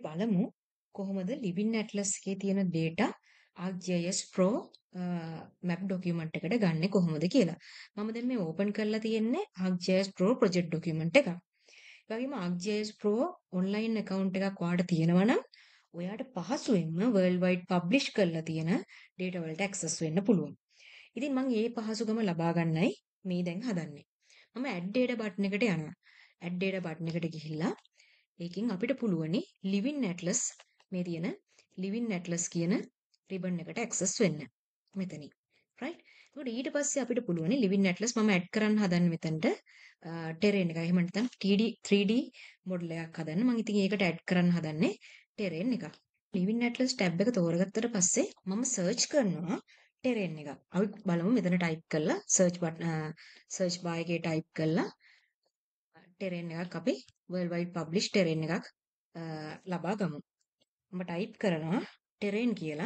බලමු කොහොමද Living Atlas එකේ තියෙන data ArcGIS Pro map document එකට ගන්නෙ කොහොමද කියලා. මම දැන් මේ open කරලා තියෙන්නේ ArcGIS Pro project document එකක්. ඒ වගේම ArcGIS Pro online account එකක් ඔයාලට තියෙනවා නම් ඔයාට පහසුවෙන්ම worldwide publish කරලා තියෙන data වලට access වෙන්න පුළුවන්. ඉතින් මම මේ පහසුකම ලබා ගන්නයි මේ දැන් හදන්නේ. මම add data button එකට යනවා. add data button එකට ගිහිල්ලා ඒකෙන් අපිට පුළුවනි Living Atlas මේ තියෙන Living Atlas කියන ribbon එකට access වෙන්න. මෙතනින්. right? ඒකට ඊට පස්සේ අපිට පුළුවනි Living Atlas මම add කරන්න හදන්නේ මෙතනට terrain එක. එහෙම නැත්නම් 3D model එකක් හදන්න. මම ඉතින් ඒකට add කරන්න හදන්නේ terrain එකක්. Living Atlas tab එක තෝරගත්තට පස්සේ මම search කරනවා terrain එක. අපි බලමු මෙතන type කරලා search bar එකේ type කරලා terrain එකක් අපි worldwide publish terrain එකක් ලබා ගමු. මම type කරනවා terrain කියලා.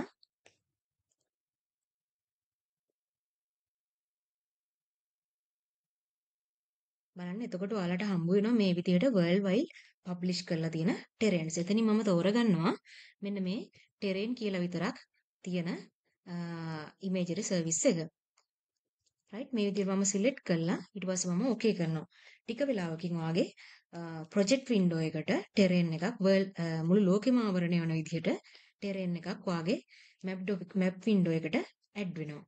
බලන්න එතකොට ඔයාලට හම්බ වෙනවා මේ විදිහට worldwide publish කරලා තියෙන terrains. එතනින් මම තෝරගන්නවා මෙන්න මේ terrain කියලා විතරක් තියෙන imagery service එක. right මේ විදිහට මම select කරලා ඊට පස්සේ මම okay කරනවා. ටික වෙලාවකින් වාගේ project window එකට terrain එකක් මුළු ලෝකෙම ආවරණය වන විදිහට terrain එකක් වාගේ map window එකට add වෙනවා.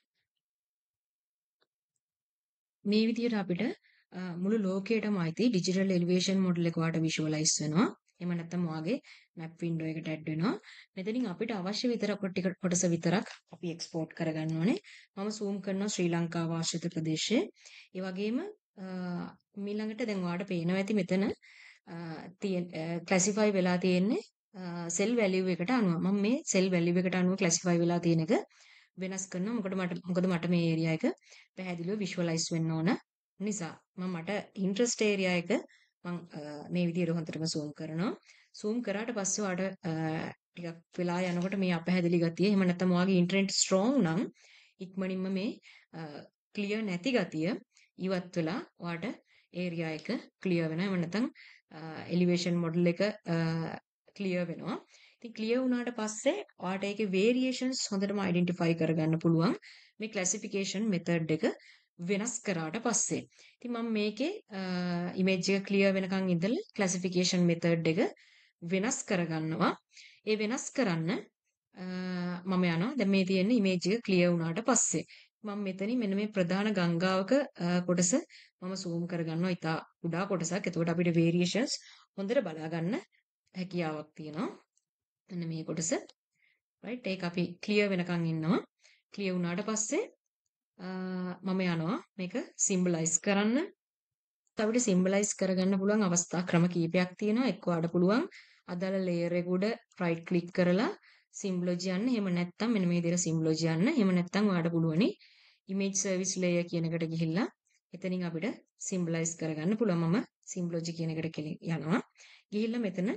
මේ විදිහට අපිට මුළු ලෝකයටම අයිති digital elevation model එක වාට visualize වෙනවා. එහෙම නැත්නම් වාගේ map window එකට add වෙනවා. මෙතනින් අපිට අවශ්‍ය විතරක් කොටස විතරක් අපි export කරගන්න ඕනේ. මම zoom කරනවා ශ්‍රී ලංකාව ආශ්‍රිත ප්‍රදේශයේ. ඒ වගේම ඊළඟට දැන් ඔයාලට පේනවා ඇති මෙතන classify වෙලා තියෙන්නේ cell value එකට අනුව. මම මේ cell value එකට අනුව classify වෙලා තියෙන එක වෙනස් කරනවා. මොකද මට මේ area එක පැහැදිලිව visualize වෙන්න ඕන නිසා. මට interest area එක මම මේ විදිහට හොඳටම zoom කරනවා. zoom කරාට පස්සේ ඔයාලට ටිකක් වෙලා යනකොට මේ අපැහැදිලි ගතිය එහෙම නැත්නම් ඔයාගේ internet strong නම් ඉක්මනින්ම මේ clear නැති ගතිය ඉවත් වෙලා ඔයාට area එක clear වෙනවා. එහෙම නැත්නම් elevation model එක clear වෙනවා. ඉතින් clear වුණාට පස්සේ ඔයාට ඒකේ variations හොඳටම identify කරගන්න පුළුවන් මේ classification method එක වෙනස් කරාට පස්සේ. ඉතින් මම මේකේ image එක clear වෙනකන් ඉඳලා classification method එක වෙනස් කරගන්නවා. ඒ වෙනස් කරන්න මම යනවා. දැන් මේ තියෙන image එක clear වුණාට පස්සේ මම මෙතනින් මෙන්න මේ ප්‍රධාන ගංගාවක කොටස මම zoom කරගන්නවා. ඉතා කුඩා කොටසක්. එතකොට අපිට variations හොඳට බලා ගන්න හැකියාවක් තියෙනවා. මෙන්න මේ කොටස. right ඒක අපි clear වෙනකන් ඉන්නවා. clear වුණාට පස්සේ මම යනවා මේක symbolize කරන්න. අපිට symbolize කරගන්න පුළුවන් අවස්ථා ක්‍රම කීපයක් තියෙනවා. එක්ක වඩ පුළුවන් අදාළ layer එක උඩ right click කරලා symbology යන්න. එහෙම නැත්නම් මෙන්න මේ විදිහට symbology යන්න. එහෙම නැත්නම් ඔයාලට පුළුවනි image service layer කියන එකට ගිහිල්ලා එතනින් අපිට symbolize කරගන්න පුළුවන්. මම symbology කියන එකට යනවා. ගිහිල්ලා මෙතන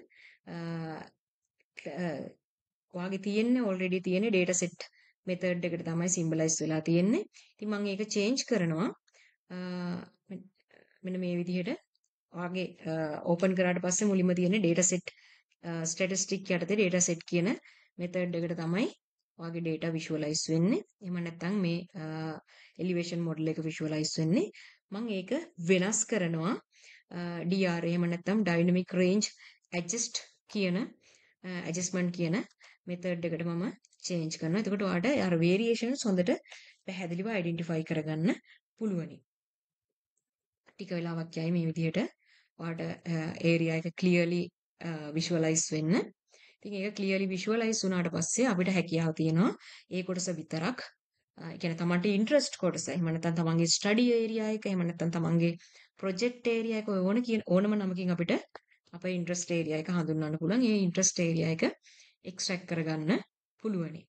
ඔයාගේ තියෙන්නේ already තියෙන data set method එකට තමයි symbolize වෙලා තියෙන්නේ. ඉතින් මම ඒක change කරනවා. මෙන්න මේ විදිහට ඔයාගේ open කරාට පස්සේ මුලින්ම තියෙන data set statistic යටතේ data set කියන method එකට තමයි ඔයාගේ data visualize වෙන්නේ. එහෙම නැත්නම් මේ elevation model එක visualize වෙන්නේ. මම ඒක වෙනස් කරනවා DR එහෙම නැත්නම් dynamic range adjustment කියන method එකට මම change කරනවා. එතකොට ඔයාලට අර variations හොඳට පැහැදිලිව identify කරගන්න පුළුවනි. ටික වෙලාවක් යයි මේ විදිහට ඔයාලට area එක clearly visualize වෙන්න. ඉතින් ඒක clearly visualize වුණාට පස්සේ අපිට හැකියාව තියෙනවා ඒ කොටස විතරක් ඒ කියන්නේ තමන්ට interest කොටස. එහෙම නැත්නම් තමන්ගේ study area එක, එහෙම නැත්නම් තමන්ගේ project area එක ඕනම නමකින් අපිට අපේ interest area එක හඳුන්වන්න පුළුවන්. ඒ interest area එක extract කරගන්න පුළුවනි.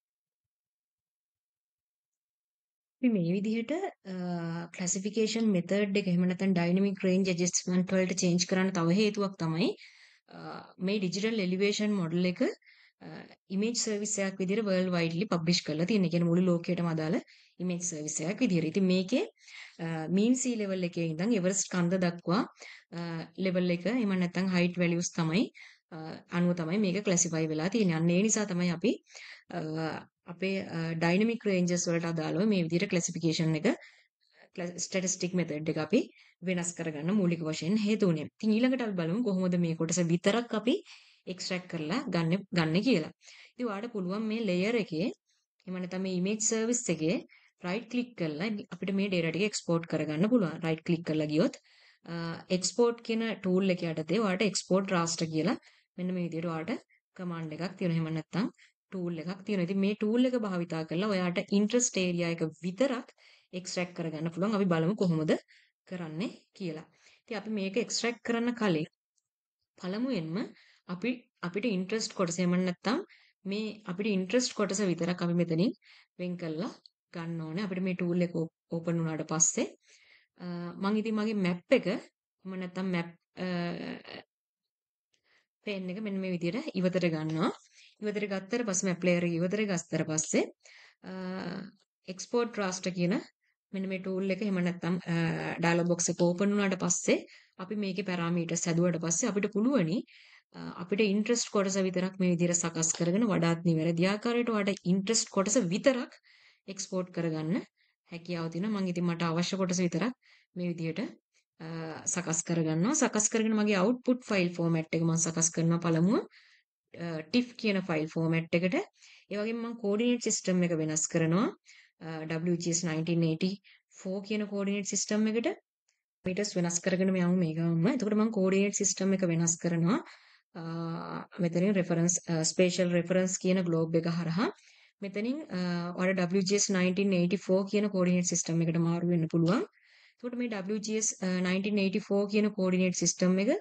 අපි මේ විදිහට classification method එක එහෙම නැත්නම් dynamic range adjustment වලට change කරන්න තව හේතුවක් තමයි මේ digital elevation model එක image service එකක් විදිහට world widely publish කරලා තියෙන. ඒ කියන්නේ මුළු ලෝකයටම අදාළ image service එකක් විදිහට. ඉතින් මේකේ mean sea level එකේ ඉඳන් එවරස්ට් කන්ද දක්වා level එක එහෙම නැත්නම් height values තමයි අනුව තමයි මේක ක්ලාසිෆයි වෙලා තියෙන්නේ. අන්න ඒ නිසා තමයි අපි අපේ ඩයිනමික් රේන්ජස් වලට අදාළව මේ විදිහට ක්ලාසිෆිකේෂන් එක ස්ටැටිස්ටික් මෙතඩ් එක අපි වෙනස් කරගන්න මූලික වශයෙන් හේතු වුණේ. ඉතින් ඊළඟට අපි බලමු කොහොමද මේ කොටස විතරක් අපි එක්ස්ට්‍රැක්ට් කරලා ගන්න කියලා. ඉතින් ඔයාලට පුළුවන් මේ ලේයර් එකේ එහෙම නැත්නම් මේ ඉමේජ් සර්විස් එකේ රයිට් ක්ලික් කරලා අපිට මේ data ටික එක්ස්පෝර්ට් කරගන්න පුළුවන්. රයිට් ක්ලික් කරලා ගියොත් එක්ස්පෝර්ට් කියන ටූල් එක යටතේ ඔයාලට එක්ස්පෝර්ට් රාස්ටර් කියලා මෙන්න මේ විදිහට ඔයාලට කමාන්ඩ් එකක් තියෙනවා. එහෙම නැත්නම් ටූල් එකක් තියෙනවා. ඉතින් මේ ටූල් එක භාවිතා කරලා ඔයාලට ඉන්ට්‍රස්ට් ඒරියා එක විතරක් එක්ස්ට්‍රැක්ට් කරගන්න පුළුවන්. අපි බලමු කොහොමද කරන්නේ කියලා. ඉතින් අපි මේක එක්ස්ට්‍රැක්ට් කරන්න කලින් පළමුවෙන්ම අපිට ඉන්ට්‍රස්ට් කොටස එහෙම නැත්නම් මේ අපිට ඉන්ට්‍රස්ට් කොටස විතරක් අපි මෙතනින් වෙන් කරලා ගන්න ඕනේ. අපිට මේ ටූල් එක ඕපන් වුණාට පස්සේ මම ඉතින් මගේ මැප් එක එහෙම නැත්නම් මැප් පේන් එක මෙන්න මේ විදිහට ඉවතට ගන්නවා. ඉවතට ගත්තට පස්සේ මැප් ලේයර් එක ඉවතට ගත්තට පස්සේ එක්ස්පෝර්ට් රාස්ටර් කියන මෙන්න මේ ටූල් එක එහෙම නැත්නම් ඩයලොග් බොක්ස් එක ඕපන් වුණාට පස්සේ අපි මේකේ පැරාමීටර්ස් හැදුවට පස්සේ අපිට පුළුවනි අපිට ඉන්ට්‍රස්ට් කොටස විතරක් මේ විදිහට සකස් කරගෙන වඩාත් නිවැරදි ආකාරයට වඩා ඉන්ට්‍රස්ට් කොටස විතරක් එක්ස්පෝර්ට් කරගන්න හැකියාව තියෙනවා. මම ඉතින් මට අවශ්‍ය කොටස විතරක් මේ විදිහට සකස් කරගන්නවා. සකස් කරගෙන මගේ output file format එක මම සකස් කරනවා පළමුව TIFF කියන file format එකට. ඒ වගේම මම coordinate system එක වෙනස් කරනවා. WGS 1984 කියන coordinate system එකට මීටර්ස් වෙනස් කරගෙන යමු මේකම. එතකොට මම coordinate system එක වෙනස් කරනවා. මෙතනින් reference spatial reference කියන globe එක හරහා මෙතනින් ඔයාලා WGS 1984 කියන coordinate system එකට මාරු වෙන්න පුළුවන්. එතකොට මේ WGS 1984 කියන coordinate system එක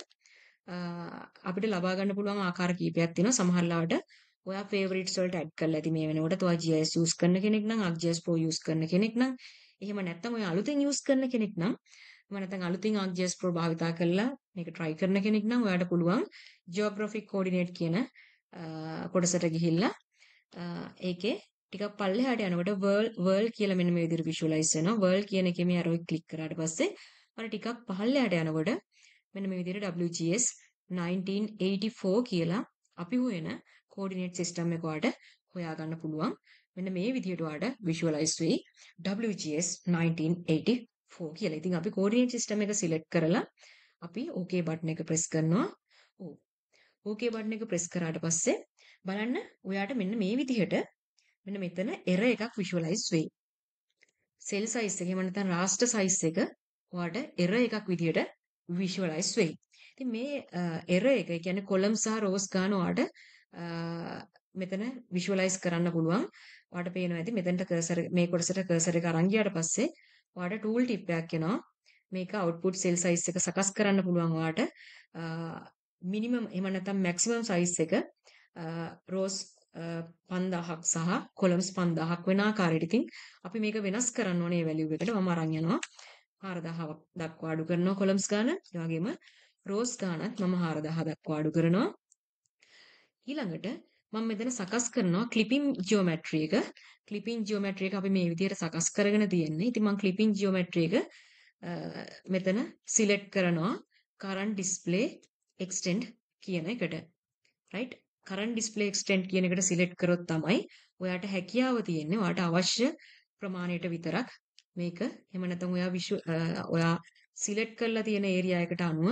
අපිට ලබා ගන්න පුළුවන් ආකාර කීපයක් තියෙනවා. සමහර ලාවට ඔයා favorites වලට add කරලා ඇති මේ වෙනකොට. ඔයා GIS use කරන කෙනෙක් නම් ArcGIS Pro use කරන කෙනෙක් නම් එහෙම නැත්නම් ඔයා අලුතෙන් use කරන කෙනෙක් නම් එහෙම නැත්නම් අලුතින් ArcGIS Pro භාවිතා කරලා මේක try කරන කෙනෙක් නම් ඔයාට පුළුවන් geographic coordinate කියන කොටසට ගිහිල්ලා ඒකේ ටිකක් පල්ලෙහාට යනකොට world කියලා මෙන්න මේ විදිහට visualize වෙනවා. world කියන එකේ මේ arrow එක click කරාට පස්සේ අර ටිකක් පහළට යනකොට මෙන්න මේ විදිහට WGS 1984 කියලා අපි හොයන coordinate system එක ඔයාලට හොයාගන්න පුළුවන්. මෙන්න මේ විදිහට ඔයාලට visualize වෙයි WGS 1984 කියලා. ඉතින් අපි coordinate system එක select කරලා අපි OK button එක press කරනවා. OK button එක press කරාට පස්සේ බලන්න ඔයාට මෙන්න මේ විදිහට මෙන්න මෙතන error එකක් visualize වෙයි. cell size එක එහෙම නැත්නම් raster size එක ඔයාට error එකක් විදිහට visualize වෙයි. ඉතින් මේ error එක ඒ කියන්නේ column සහ rows ගන්න ඔයාට මෙතන visualize කරන්න පුළුවන්. ඔයාට පේනවා ඇති මෙතනට cursor මේ කොටසට cursor එක අරන් ගියාට පස්සේ ඔයාට tool tip එකක් එනවා. මේක output cell size එක සකස් කරන්න පුළුවන් ඔයාට minimum එහෙම නැත්නම් maximum size එක rows 5000ක් සහ columns 5000ක් වෙන ආකාරයට. ඉතින් අපි මේක වෙනස් කරන්න ඕනේ value එකට. මම අරන් යනවා 4000ක් දක්වා අඩු කරනවා columns ගාන. ඒ වගේම rows ගානත් මම 4000 දක්වා අඩු කරනවා. ඊළඟට මම මෙතන සකස් කරනවා clipping geometry එක. clipping geometry එක අපි මේ විදිහට සකස් කරගෙන තියෙන්නේ. ඉතින් මම clipping geometry එක මෙතන select කරනවා current display extend කියන එකට. right? current display extend කියන එකට select කරොත් තමයි ඔයාට හැකියාව තියෙන්නේ ඔයාට අවශ්‍ය ප්‍රමාණයට විතරක් මේක එහෙම නැත්නම් ඔයා select කරලා තියෙන area එකට අනුව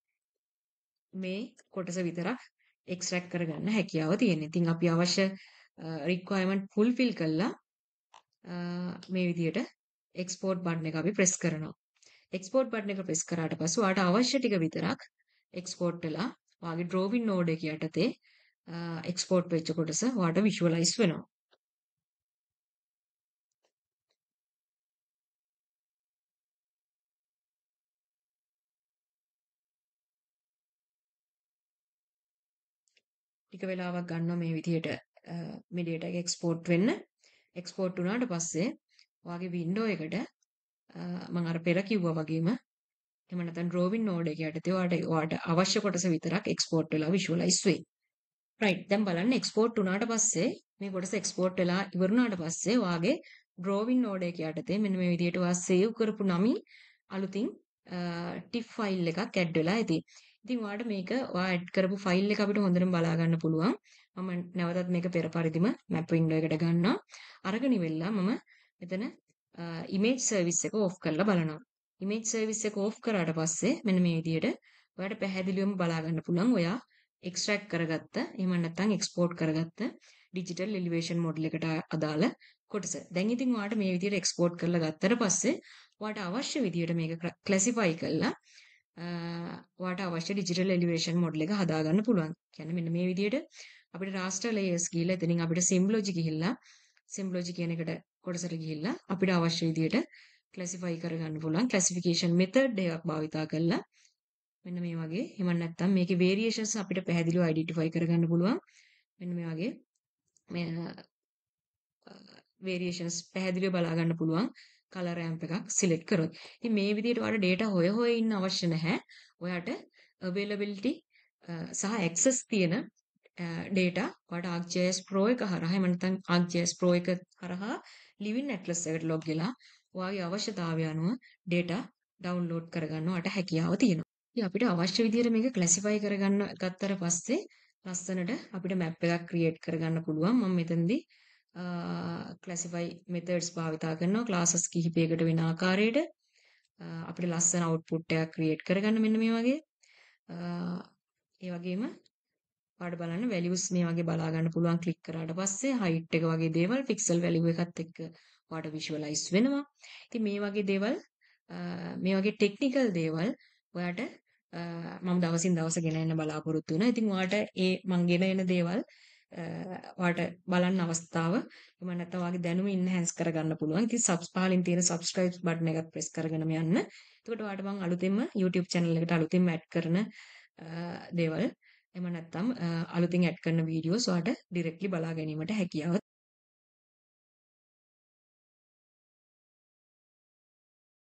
මේ කොටස විතරක් extract කරගන්න හැකියාව තියෙනවා. ඉතින් අපි අවශ්‍ය requirement fulfill කළා මේ විදිහට export button එක අපි press කරනවා. export button එක press කරාට පස්සේ ඔයාට අවශ්‍ය ටික විතරක් export වෙලා ඔයාගේ drawing node එක යටතේ export වෙච්ච කොටස ඔයාට visualize වෙනවා. ටික වෙලාවක් ගන්නවා මේ විදිහට මේ data එක export වෙන්න. export වුණාට පස්සේ ඔයාගේ window එකට මම අර පෙර කිව්වා වගේම එහෙම නැත්නම් drawing node එක යටතේ ඔයාට අවශ්‍ය කොටස විතරක් export වෙලා visualize වෙයි. right දැන් බලන්න export වුණාට පස්සේ මේ කොටස export වෙලා ඉවරුණාට පස්සේ ඔයාගේ drawing node එක යටතේ මෙන්න මේ විදිහට ඔයා save කරපු නමින් අලුතින් TIFF file එකක් add වෙලා ඇති. ඉතින් ඔයාට මේක ඔයා ඇඩ් කරපු ෆයිල් එක අපිට හොඳටම බලා ගන්න පුළුවන්. මම නැවතත් මේක පෙර පරිදිම මැප් වින්ඩෝ එකට ගන්නවා. අරගෙන ඉවෙලා මම මෙතන ඉමේජ් සර්විස් එක ඕෆ් කරලා බලනවා. ඉමේජ් සර්විස් එක ඕෆ් කරාට පස්සේ මෙන්න මේ විදිහට ඔයාට පැහැදිලිවම බලා ගන්න පුළුවන් ඔයා එක්ස්ට්‍රැක්ට් කරගත්ත එහෙම නැත්නම් එක්ස්පෝර්ට් කරගත්ත ඩිජිටල් එලිවේෂන් මොඩල් එකට අදාළ කොටස. දැන් ඉතින් ඔයාට මේ විදිහට එක්ස්පෝර්ට් කරලා ගත්තට පස්සේ ඔයාට අවශ්‍ය විදිහට මේක ක්ලාසිෆයි කරලා ඔයාට අවශ්‍ය ඩිජිටල් එලිවේෂන් මොඩල් එක හදාගන්න පුළුවන්. කියන්නේ මෙන්න මේ විදිහට අපිට raster layers ගිහිල්ලා එතනින් අපිට symbology ගිහිල්ලා symbology කියන එකට කොටසට ගිහිල්ලා අපිට අවශ්‍ය විදිහට ක්ලාසිෆයි කරගන්න පුළුවන්. ක්ලාසිෆිකේෂන් මෙතඩ් එකක් භාවිතා කරලා මෙන්න මේ වගේ. එහෙම නැත්නම් මේකේ variations අපිට පැහැදිලිව identify කරගන්න පුළුවන්. මෙන්න මේ වගේ මේ variations පැහැදිලිව බලා ගන්න පුළුවන් color ramp එකක් select කරොත්. ඉතින් මේ විදිහට ඔයාලට data හොය ඉන්න අවශ්‍ය නැහැ. ඔයාට availability සහ access තියෙන data ඔයාට ArcGIS Pro එක හරහා එහෙම නැත්නම් ArcGIS Pro එක හරහා living atlas එකට log වෙලා ඔයාගේ අවශ්‍යතාවය අනුව data download කරගන්න ඔයාට හැකියාව තියෙනවා. ඉතින් අපිට අවශ්‍ය විදිහට මේක classify කරගන්න ගත්තට පස්සේ ලස්සනට අපිට map එකක් create කරගන්න පුළුවන්. මම මෙතනදී classify methods භාවිතා කරනවා classes කිහිපයකට වෙන ආකාරයට අපිට ලස්සන output එකක් create කරගන්න මෙන්න මේ වගේ. ඒ වගේම ඔයාලට බලන්න values මේ වගේ බලා ගන්න පුළුවන් ක්ලික් කරාට පස්සේ height එක වගේ දේවල් pixel value එකත් එක්ක ඔයාලට visualize වෙනවා. ඉතින් මේ වගේ දේවල් මේ වගේ technical දේවල් ඔයාට මම දවසින් දවස ගෙන එන්න බලාපොරොත්තු වෙනවා. ඉතින් ඔයාට මම ගෙන එන දේවල් ඔයාට බලන්න අවස්ථාව එහෙම නැත්නම් ඔයාගේ දැනුම enhance කරගන්න පුළුවන්. ඉතින් පහලින් තියෙන subscribe button එකත් press කරගෙනම යන්න. එතකොට ඔයාට මම අලුතෙන්ම YouTube channel එකට අලුතෙන්ම add කරන දේවල් එහෙම නැත්නම් අලුතින් ඇඩ් කරන වීඩියෝස් ඔයාලට ඩිරෙක්ට්ලි බලා ගැනීමට හැකියාව